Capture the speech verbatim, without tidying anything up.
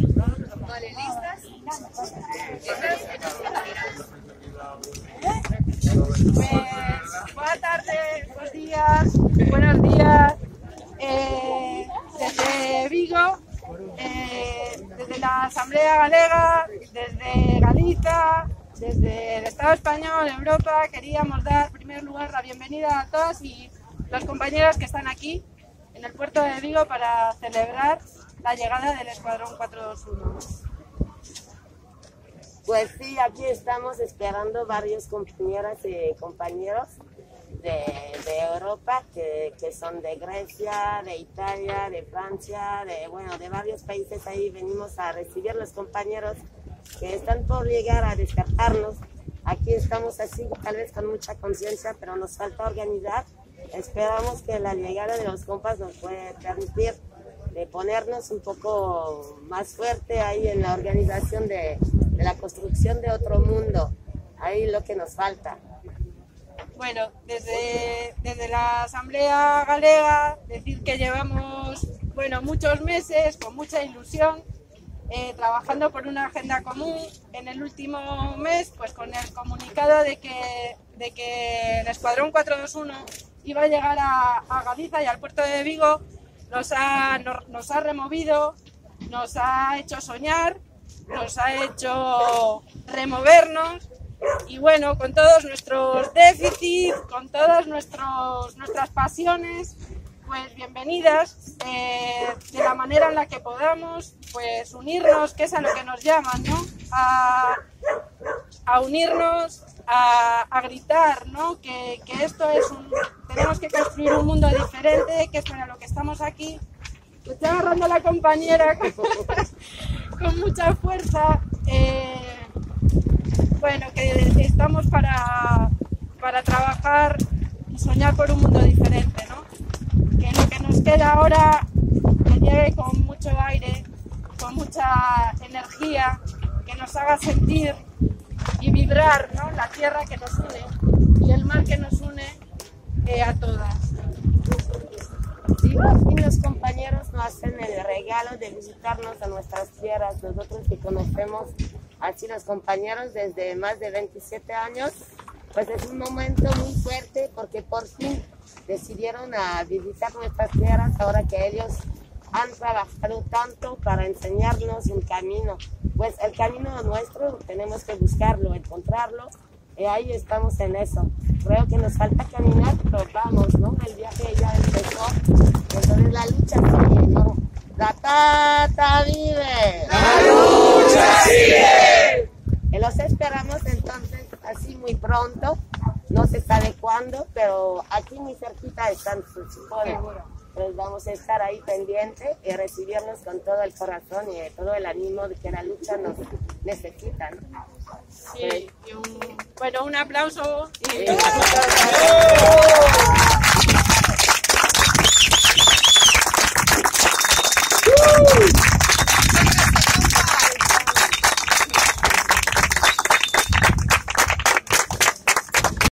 Vale, ¿listas? Pues, buenas tardes, buenos días, buenos días. Eh, desde Vigo, eh, desde la Asamblea Galega, desde Galicia, desde el Estado español, Europa, queríamos dar en primer lugar la bienvenida a todas y las compañeras que están aquí en el puerto de Vigo para celebrar la llegada del Escuadrón cuatrocientos veintiuno. Pues sí, aquí estamos esperando varios compañeras y compañeros de, de Europa que, que son de Grecia, de Italia, de Francia, de, bueno, de varios países. Ahí venimos a recibir los compañeros que están por llegar a despertarnos. Aquí estamos así, tal vez con mucha conciencia, pero nos falta organizar. Esperamos que la llegada de los compas nos puede permitir de ponernos un poco más fuerte ahí en la organización de, de la construcción de otro mundo. Ahí lo que nos falta. Bueno, desde, desde la Asamblea Galega, decir que llevamos bueno, muchos meses con mucha ilusión, eh, trabajando por una agenda común. En el último mes, pues con el comunicado de que, de que el Escuadrón cuatrocientos veintiuno iba a llegar a, a Galicia y al puerto de Vigo, nos ha, nos, nos ha removido, nos ha hecho soñar, nos ha hecho removernos. Y bueno, con todos nuestros déficits, con todas nuestros, nuestras pasiones, pues bienvenidas, eh, de la manera en la que podamos, pues unirnos, que es a lo que nos llaman, ¿no? A, a unirnos, a, a gritar, ¿no? Que, que esto es un... Tenemos que construir un mundo diferente, que es para lo que estamos aquí. Estoy agarrando a la compañera con, con mucha fuerza. Eh, Bueno, que estamos para, para trabajar y soñar por un mundo diferente, ¿no? Que lo que nos queda ahora, que llegue con mucho aire, con mucha energía, que nos haga sentir y vibrar, ¿no? La tierra que nos une y el mar que nos une eh, a todas. Sí, por fin los compañeros nos hacen el regalo de visitarnos a nuestras tierras. Nosotros que conocemos así los compañeros desde más de veintisiete años, pues es un momento muy fuerte porque por fin decidieron a visitar nuestras tierras ahora que ellos han trabajado tanto para enseñarnos un camino. Pues el camino nuestro tenemos que buscarlo, encontrarlo, y ahí estamos en eso. Creo que nos falta caminar, pero vamos, ¿no? El viaje ya empezó, entonces la lucha sigue, ¿no? La pata vive. La lucha sigue. Y los esperamos entonces así muy pronto, no se sabe cuándo, pero aquí muy cerquita están sus chicos. Pues vamos a estar ahí pendientes y recibirlos con todo el corazón y todo el ánimo de que la lucha nos necesita, ¿no? Sí, y un, bueno, un aplauso. Y... Sí.